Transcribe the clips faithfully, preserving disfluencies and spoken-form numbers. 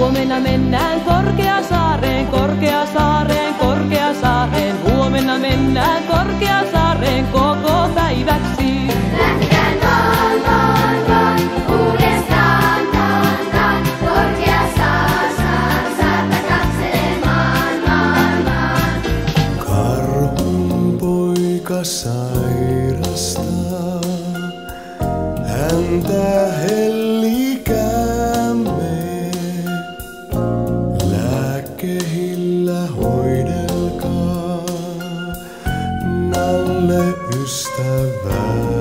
Huomenna mennään Korkeasaareen, Korkeasaareen, Korkeasaareen. Huomenna mennään Korkeasaareen koko päiväksi. Lähdetään vaan, vaan, vaan, uudestaan, taan, taan. Korkeasaar, saar, saarta katselemaan, maan, maan. Karhun poika sairastaa, häntä hellikäämme. Lääkkehillä hoidelkaa, Nalle ystävämme.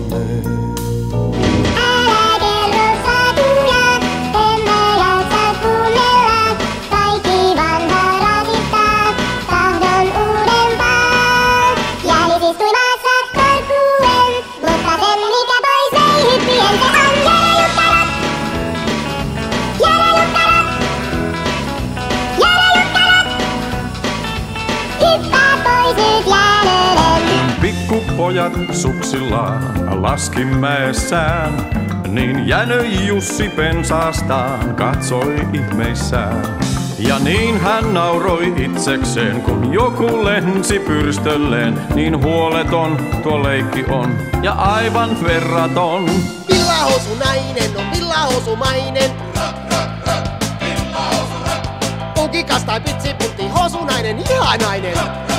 Älä kerro satuja, emme jaksa kuunnella. Kaikki vanha rasittaa, tahdon uudempaa. Jäädit istuimassa korkuen, mutta sen mikä pois vei hyppien se on jälejuttarot. Jälejuttarot. Jälejuttarot. Hyppää pois nyt jälöiden. Pikkupojat suksillaan laskimäessään, niin Jänöi Jussi pensaastaan katsoi ihmeissään. Ja niin hän nauroi itsekseen, kun joku lensi pyrstölleen. Niin huoleton tuo leikki on ja aivan verraton. Villahousunainen on villahousumainen. Pukikas tai pitsipultti, housunainen, ihanainen.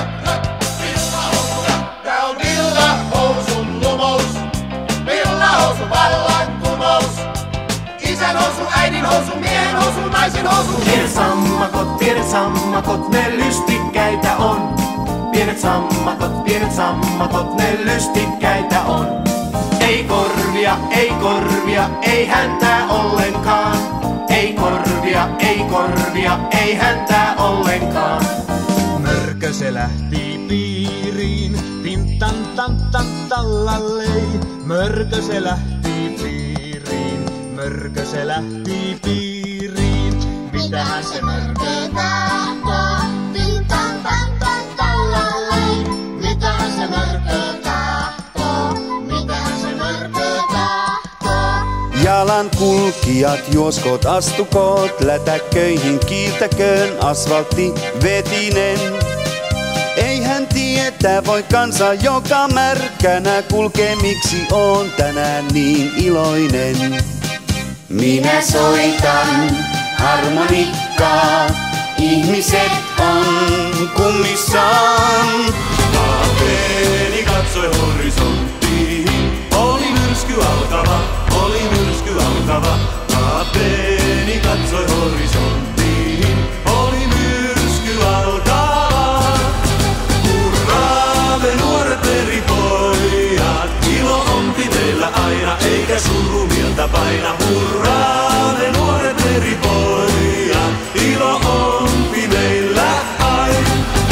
Tää on villahousun lumous, villahousun vallankumous. Isän housu, äidin housu, miehen housu, naisen housu. Pienet sammakot, pienet sammakot, ne lystikkäitä on. Pienet sammakot, pienet sammakot, ne lystikkäitä on. Ei korvia, ei korvia, ei häntää ollenkaan. Ei korvia, ei korvia, ei häntää ollenkaan. Mörkö se lähti piiriin, tintan tan tan tallallei. Mörkö se lähti piiriin, mörkö se lähti piiriin. Mitähän se mörkö tahtoo, tintan tan tan tallallei. Mitähän se mörkö tahtoo, mitähän se mörkö tahtoo. Jalan kulkijat juoskot astukoot, lätäkköihin kiiltäköön asfaltti vetinen. Eihän tietää voi kansa, joka märkänä kulkee, miksi on tänään niin iloinen. Minä soitan harmonikkaa, ihmiset on kummissaan. Kapteeni katsoi horisonttiin, oli myrsky alkava, oli myrsky alkava. Kapteeni katsoi horisonttiin, oli myrsky alkava. Hurraa me nuoret meripojat, ilo on meillä aina eikä suru mieltä paina. Hurraa me nuoret meripojat, ilo on meillä aina.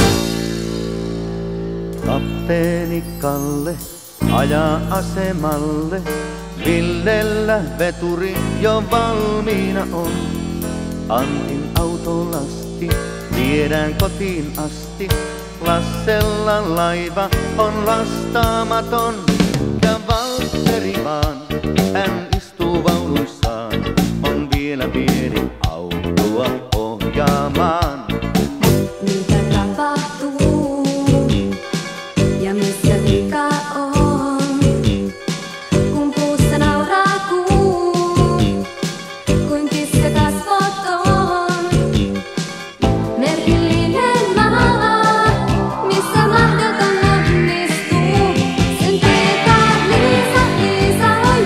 Kapteeni Kalle ajaa asemalle, Villellä veturi jo valmiina on. Antin autolasti, viedään kotiin asti. Lassella laiva on lastaamaton. Ja Valtteri vaan, hän istuu vaunuissaan. On vielä pieni autoa ohjaamaan. Mitä tapahtuu ja missä vika on, kun puussa nauraa kuu, kuin kissa kasvoton. Merkillinen maa, missä mahdoton onnistuu. Sen tietää Liisa, Liisa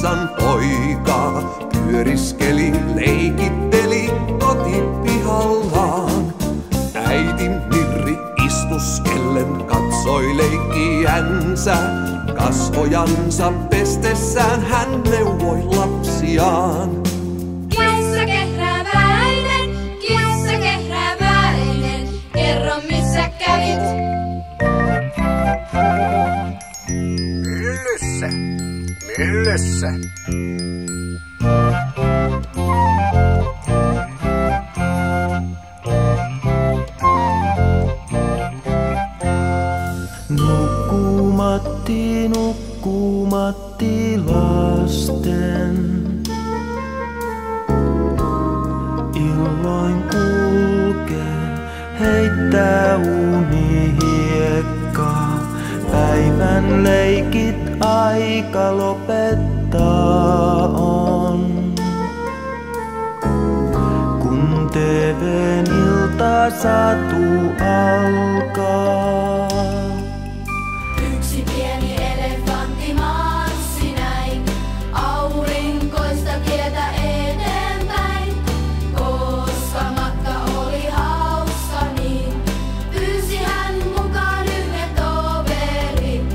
Saksan poika pyöriskeli, leikitteli kotipihallaan. Äiti Mirri istuskellen katsoi leikkiänsä. Kasvojansa pestessään hän neuvoi lapsiaan. Kissa kehräväinen, kissa kehräväinen, kerro missä kävit. Myllyssä, myllyssä. Nukkumatti, nukkumatti lasten. Illoin kulkee, heittää unihiekkaa. Päivän leikit aika lopettaa on. Kun T V:n iltasatu alkaa. Yksi pieni elefantti marssi näin, aurinkoista tietä eteenpäin. Koska matka oli hauska niin, pyysi hän mukaan yhden toverin.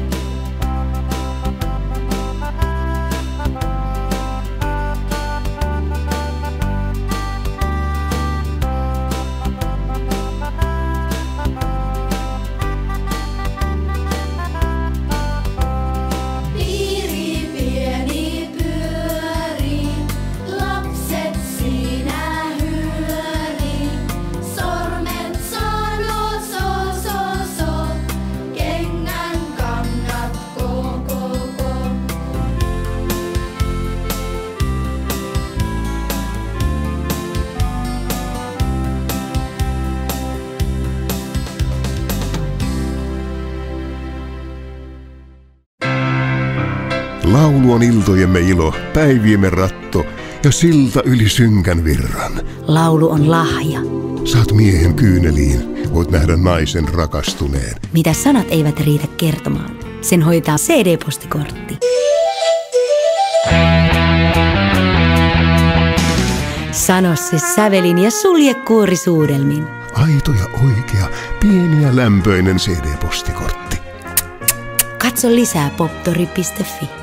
Piiri pieni pyöri, lapset siinä hyöri. Sormet sanoo so so so, kengän kannat ko ko ko. Laulu on iltojemme ilo, päiviemme ratto ja silta yli synkän virran. Laulu on lahja. Saat miehen kyyneliin, voit nähdä naisen rakastuneen. Mitä sanat eivät riitä kertomaan, sen hoitaa C D-postikortti. Sano se sävelin ja sulje kuorisuudelmin. Aito ja oikea, pieni ja lämpöinen C D-postikortti. Katso lisää poptori piste fi.